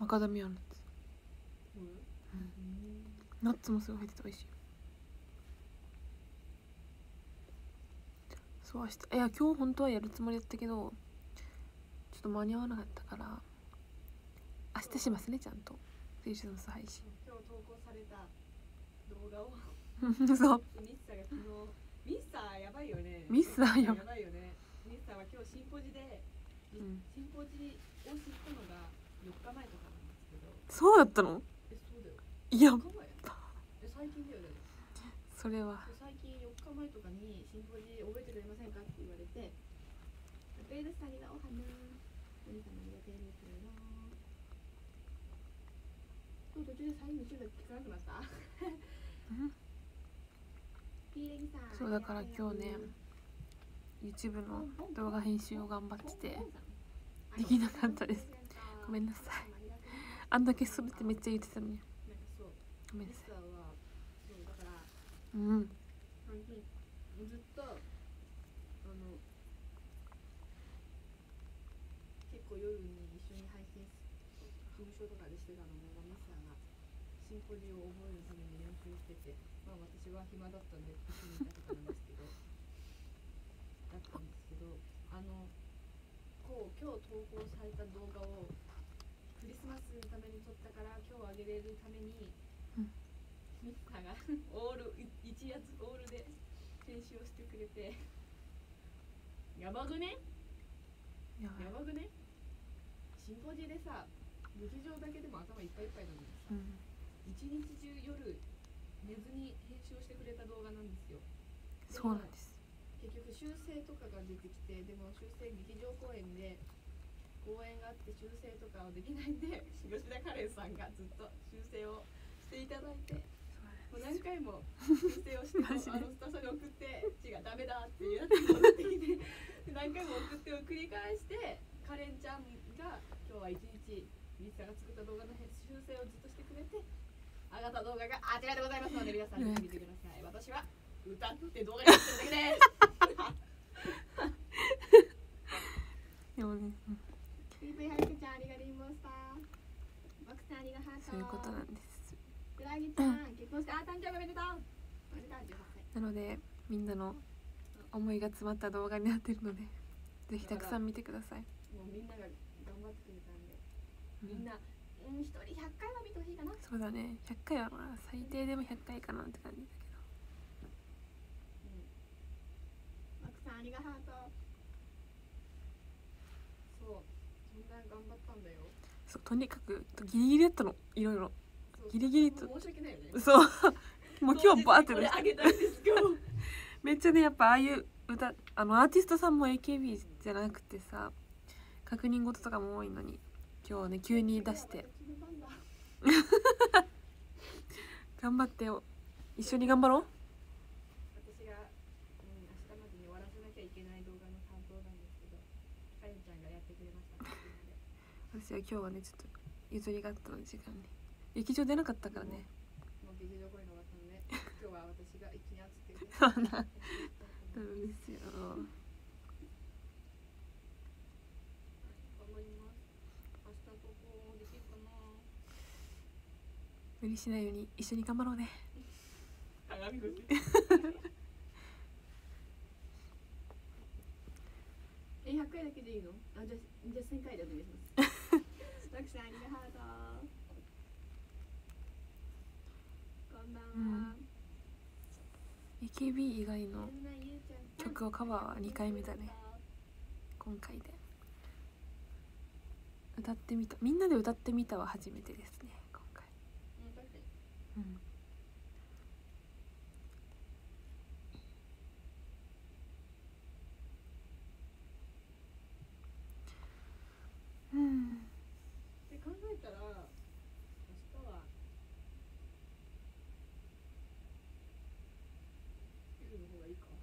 マカダミアナッツ、ナッツもすごい入ってて美味しい。そう明日、いや今日本当はやるつもりだったけどちょっと間に合わなかったから明日しますね、ちゃんとクリスマス配信。 今日投稿された動画をそうミスターが昨日、ミスターやばいよね。 ミスターやばいよね。ミスターは今日シンポジで、シンポジを知ったのが4日前とかなんですけど。 そうだったの？ そうだよ。 いや最近だよね。 それは最近4日前とかにシンポジ覚えてくれませんかって言われて、ペルサリがお花、何さんありがとうございます。途中でサインの種類聞かなくなった。 そうだから今日ね YouTube の動画編集を頑張っててできなかったです。ごめんなさい。あんだけ滑ってめっちゃ言ってたのにごめんなさい。 ずっと結構夜に一緒に配信事務所とかでしてたのもミスターがシンポジを覚えるために練習してて、まあ私は暇だったんで一緒にいたとかなんですけどこう今日投稿された動画をクリスマスのために撮ったから今日あげれるために、ミスターがオール一夜オールで編集をしてくれて、やばくね？やばくね？シンポジでさ、劇場だけでも頭いっぱいいっぱいなのにさ、一日中夜寝ずに編集をしてくれた動画なんですよ。 そうなんです。 結局修正とかが出てきて、でも修正劇場公演で公演があって修正とかはできないんで、吉田カレンさんがずっと修正をしていただいて、もう何回も修正をしてもスタッフに送って違うダメだっていうやつに戻ってきて何回も送ってを繰り返して、カレンちゃんが今日は一日ミスターが作った動画の修正をずっとしてくれて上がった動画があちらでございますので、皆さん見てください。私は歌って動画に撮ってるだけです。 でもね、 PV はるかちゃんありがとうございました。バクさんありがとう。 そういうことなんです。 うらぎちゃん、結婚して誕生日おめでとう。 なのでみんなの思いが詰まった動画になってるので、ぜひたくさん見てください。 もうみんなが頑張ってくれたんで、みんな一人100回は見てほしいかな。 そうだね、100回はまあ最低でも100回かなって感じだけど。 マクさんありがとう。そう、そんな頑張ったんだよ。 そう、とにかくギリギリだったの、いろいろギリギリと。 申し訳ないよね。 そうもう今日バーってあげたいです今日めっちゃね、やっぱああいう歌、アーティストさんも AKB じゃなくてさ、確認事とかも多いのに今日ね急に出して頑張ってよ、一緒に頑張ろう。 私が、明日までに終わらせなきゃいけない動画の担当なんですけど、カレンちゃんがやってくれました私は今日はねちょっと譲りがあったので時間に劇場出なかったからね。 もう劇場来れなかったので今日は私が一気に熱くてそうなんですよ。無理しないように一緒に頑張ろうね。 鏡越し100回だけでいいの？あ、じゃあ1000回でお願いしますマクさんありがとう。こんばんは。 AKB 以外の曲をカバーは2回目だね今回で。歌ってみた、みんなで歌ってみたは初めてですね今回。 って考えたら明日は夜の方がいいか。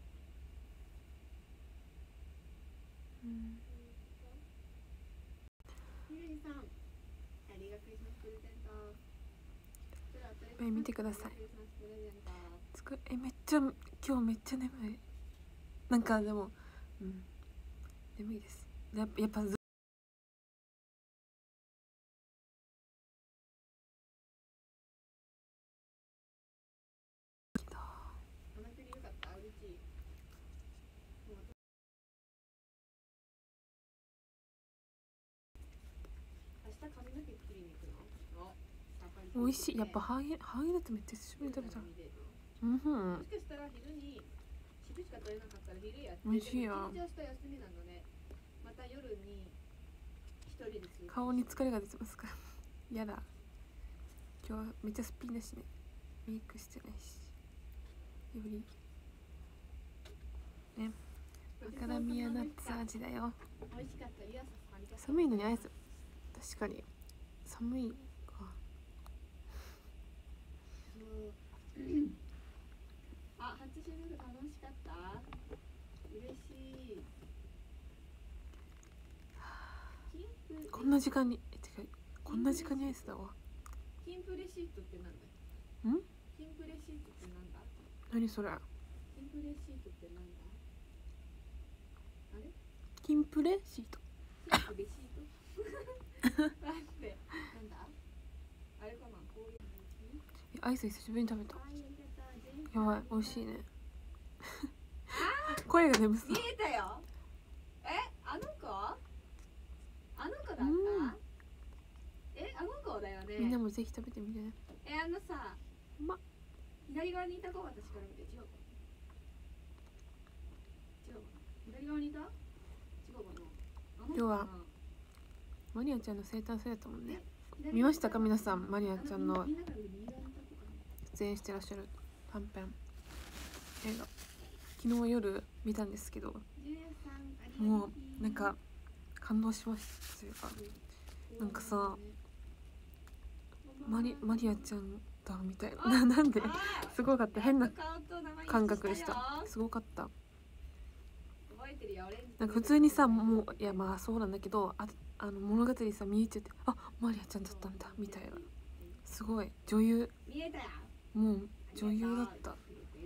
ゆりさん、ありがとうクリスマスプレゼント。 これ見てください。めっちゃ今日めっちゃ眠い。なんかでも眠いです。やっぱ髪の毛切りに行くの？ 美味しい。やっぱハーゲンダッツめっちゃ久しぶりに食べた。うんふん。 もしかしたら昼に昼しか取れなかったら昼やって、 美味しいよ。 緊張した休みなので、また夜に一人でする。 顔に疲れが出てますから。やだ。今日めっちゃすっぴんだしね。メイクしてないし。よりね。マカダミアナッツ味だよ。 美味しかった。ゆあさんありがとう。 寒いのにアイス。確かに寒いか。 あ、初シルル楽しかった。嬉しい。 こんな時間にこんな時間にアイスだわ。 キンプレシートってなんだ？ ん？ キンプレシートってなんだ？ 何それ？ キンプレシートってなんだ？あれ？ キンプレシート。 キンプレシート？なんで？なんだ？あれかな？こういうアイス久しぶりに食べた。やばい、美味しいね。声が眠そう。 見えたよ。あの子？あの子だった？あの子だよね。 みんなもぜひ食べてみてね。 あのさ、左側にいた子、私から見て違うかな。左側にいた？違うかな。 今日はマリアちゃんの生誕祭だったもんね。見ましたか皆さん？マリアちゃんの出演してらっしゃる短編映画、昨日夜見たんですけど、もうなんか感動しましたというか、なんかさ、マリアちゃんだみたいななんですごかった。変な感覚でした。すごかった。なんか普通にさ、もういやまあそうなんだけど、物語さ見入っちゃって、あ、マリアちゃんだったんだみたいな、すごい女優、もう女優だった。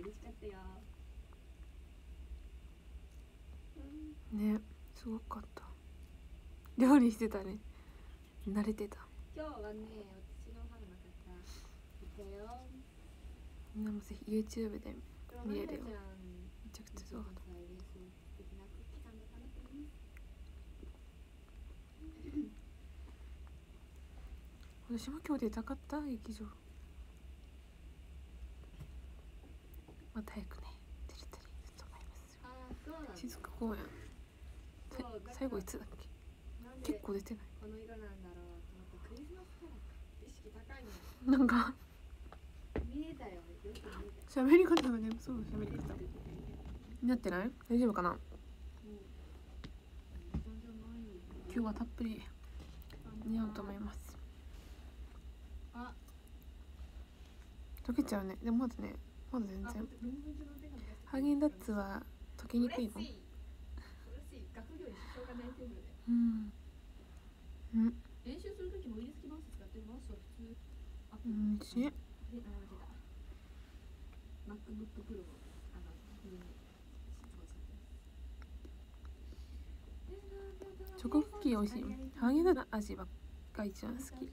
ね、すごかった。料理してたね。慣れてた。 今日はね、私の母の方いたよ。 みんなもぜひ YouTube で見れるよ。めちゃくちゃすごかった。私も今日出たかった。劇場また早くね出れたらいいと思いますよ。静か公園最後いつだっけ？結構出てない。 この色なんだろうと思った。クリスマスキャラ意識高いね。 なんか見えたよ。 喋り方がね、そう喋り方なってない？大丈夫かな？今日はたっぷり寝ようと思います。溶けちゃうね。でもまだね、まだ全然ハーゲンダッツは溶けにくいの？うん。 練習するときもウイルスキマウス使ってる。マウスは普通。 うんし。 MacBook Pro チョコクッキー美味しいよ。ハーゲンダッツの味が一番好き。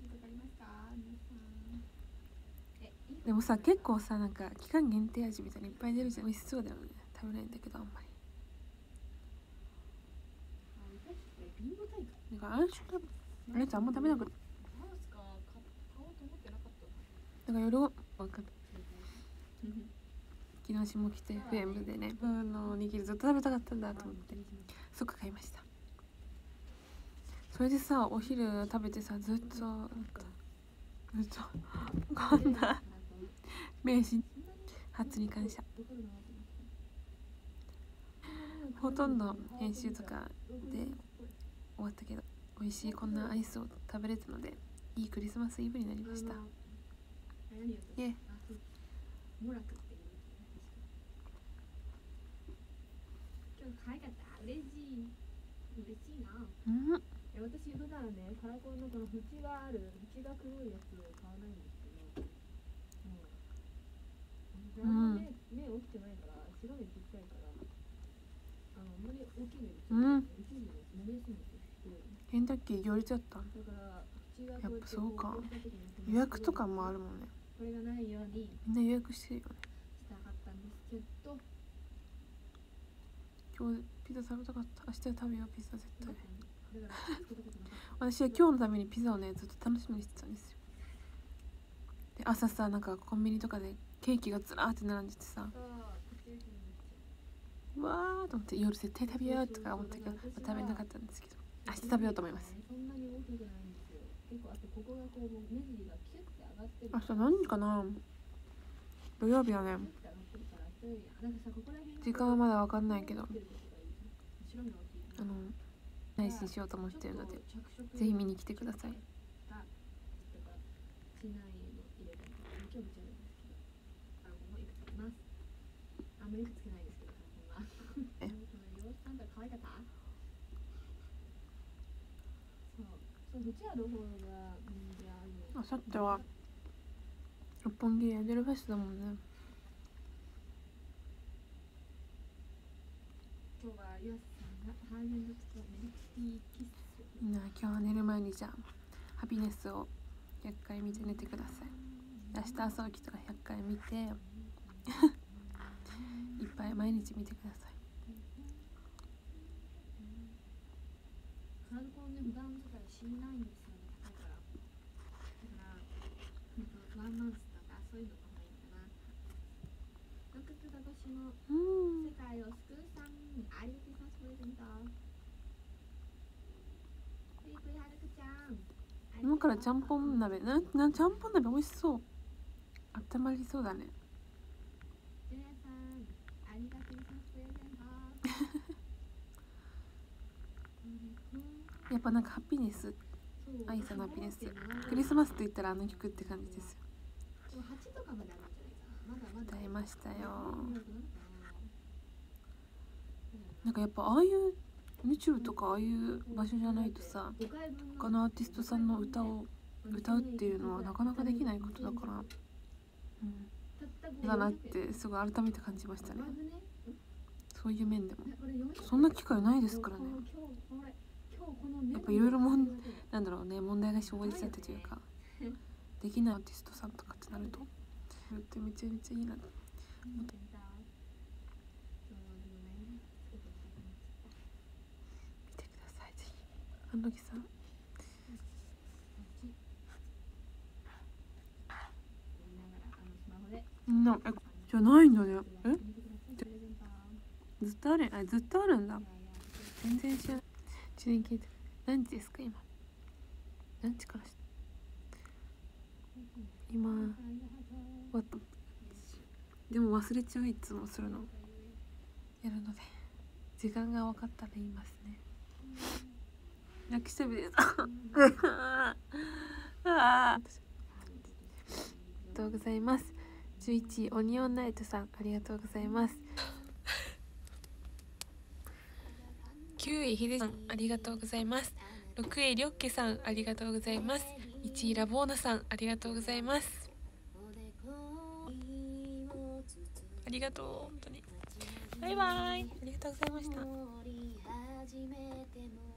でもさ、結構さ、なんか期間限定味みたいにいっぱい出るじゃん。美味しそうだよね。食べないんだけどあんまり。なんかあれあんま食べなくて。だから夜分かる。昨日下来てFMでね、おにぎりずっと食べたかったんだと思って即買いました。それでさ、お昼食べてさ、ずっとこんな名刺初に感謝。ほとんど編集とかで終わったけど、美味しいこんなアイスを食べれたのでいいクリスマスイブになりました。イエー。 今日可愛かった。嬉しいな。私普段ね、カラコンのこの縁が黒いやつ買わないんですけど、あんまね、目起きてないから、白目ちっちゃいから、あんまり大きい目で飲めやすいんですよ。 ケンタッキー行列だった。 だから口がやっぱそうか。予約とかもあるもんね。 これがないようにみんな予約してるよね。 したかったんですけど、 今日ピザ食べたかった。明日食べようピザ絶対。 私は今日のためにピザをねずっと楽しみにしてたんですよ。で朝さ、なんかコンビニとかでケーキがずらーって並んでてさ、うわーと思って、夜絶対食べようとか思ったけど、食べなかったんですけど、明日食べようと思います。明日何時かな、土曜日はね、時間はまだ分かんないけど、配信しようと思ってるので、ぜひ見に来てください。あさっては六本木エーデルフェスだもんね。みんな今日は寝る前にじゃあハピネスを100回見て寝てください。明日朝起きたら100回見ていっぱい毎日見てください。今からちゃんぽん鍋、ちゃんぽん鍋美味しそう。あったまりそうだね。やっぱなんかハピネス、アイサのハピネス、クリスマスと言ったらあの曲って感じですよ。歌いましたよ。なんかやっぱああいう宇宙とかああいう場所じゃないとさ、他のアーティストさんの歌を歌うっていうのはなかなかできないことだから、だなってすごい改めて感じましたね。そういう面でもそんな機会ないですからね。やっぱいろいろなんだろうね、問題が生じちゃってというか、できないアーティストさんとかってなると、それってめちゃめちゃいいなと。見てください、ぜひ。あの時さんじゃないんだね。ずっとある、ずっとあるんだ。全然知らない。ちなみに聞いて、何時ですか今？何時から今でも忘れちゃう、いつもするのやるので、時間が分かったら言いますね。泣きそうです。ありがとうございます。11位オニオンナイトさん、ありがとうございます。9位ヒデさん、ありがとうございます。6位リョッケさん、ありがとうございます。1位ラボーナさん、ありがとうございます。ありがとう、本当に。バイバイ、ありがとうございました。